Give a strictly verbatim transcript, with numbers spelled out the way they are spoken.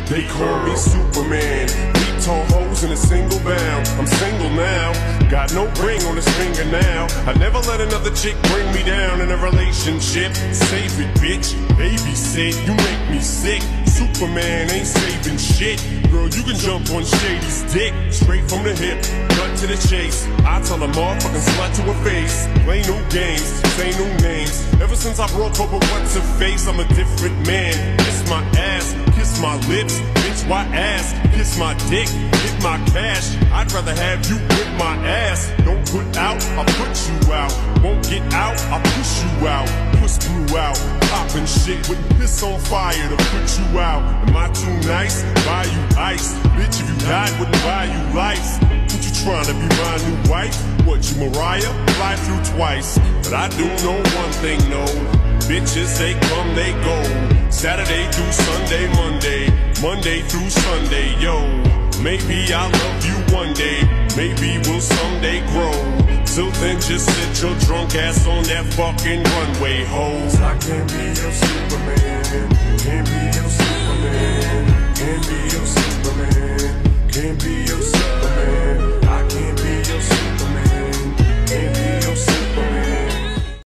They call me Superman. Leap tall hoes in a single bound. I'm single now, got no ring on his finger now. I never let another chick bring me down in a relationship. Save it, bitch, babysit, you make me sick. Superman ain't saving shit. Girl, you can jump on Shady's dick. Straight from the hip, cut to the chase. I tell a motherfucking slut to her face. Play new games, say new names. Ever since I broke up with what's her face, I'm a different man. Kiss my ass, kiss my lips. Bitch, why ass? Kiss my dick, get my cash. I'd rather have you whip my ass. Don't put out, I'll put you out. Won't get out, I'll push you out. Push through out, poppin' shit with piss on fire to put you out. Am I too nice? Buy you ice. Bitch, if you died, wouldn't buy you life. What you trying to be my new wife? What, you Mariah? Fly through twice. But I do know one thing, no. Bitches, they come, they go. Saturday through Sunday, Monday. Monday through Sunday, yo. Maybe I'll love you one day. Maybe we'll someday grow. Till then, just sit your drunk ass on that fucking runway, ho. I can't be